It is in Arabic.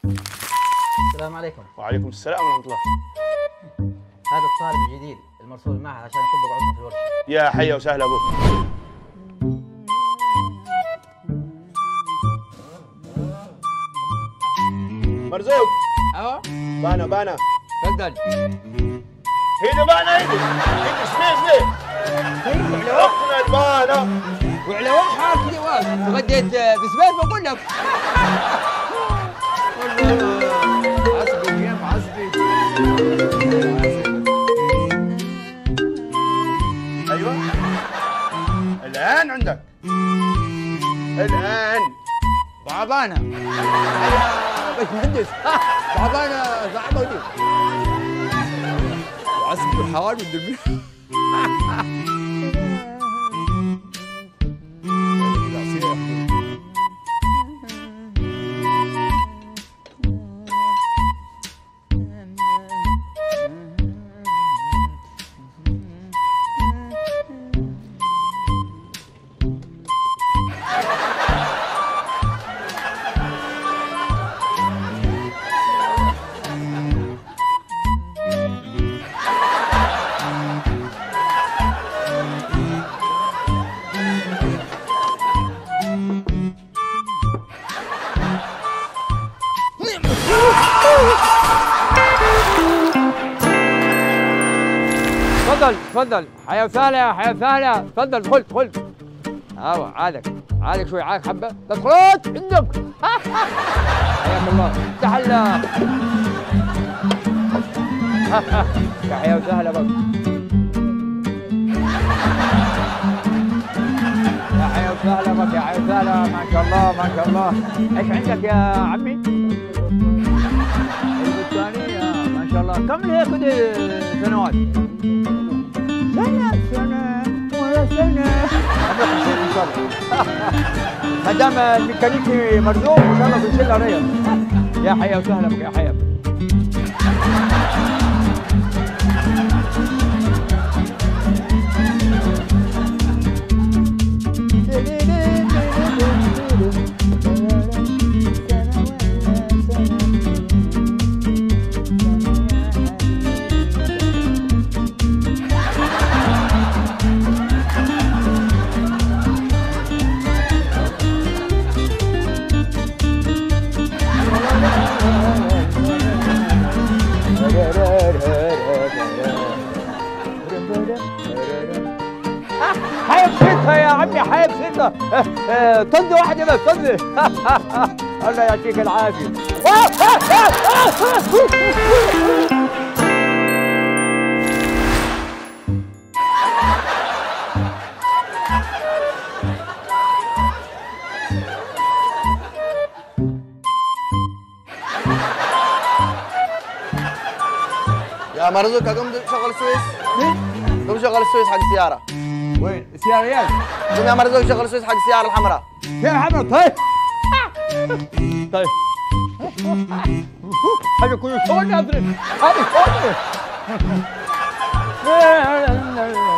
السلام عليكم. وعليكم السلام ورحمة الله. هذا الطالب الجديد المرسول معه عشان يطبق عندنا في الورشة. يا حيا وسهلا أبوك. مرزوق. بانا تفضل. هيدا بانا هيدا سميه اقنع البانا وعلى وين حالك جواز؟ تغديت بسبيس بقول لك. عصبي يا عصبي. ايوه الان عندك الان تعبانة يا باشمهندس. تعبانة صعبة دي. عصبي الحوار والدربين. تفضل حيا وسهلا حيا وسهلا. تفضل دخل. عادك شوي عادك حبه. تدخلت عندك. حياك الله. افتح يا حيا وسهلا بك. يا حيا وسهلا بك. يا حيا وسهلا. ما شاء الله. ايش عندك يا عمي؟ البستانية ما شاء الله. كم لك سنوات؟ سنة ولا سنة. إن شاء الله. ما دام الميكانيكي مرزوق إن شاء الله بنشيل عليا. يا حيا وسهلا بك يا حيا. طنزة واحدة بس طنزة. الله يعطيك العافية. يا مرزوق قوم شغل السويس. قوم شغل السويس حق السيارة. وين السيارة ريال؟ قوم يا مرزوق شغل السويس حق السيارة الحمراء. فين الحمراء؟ طيب هذا كله شغل ناظرين. هذه شغل.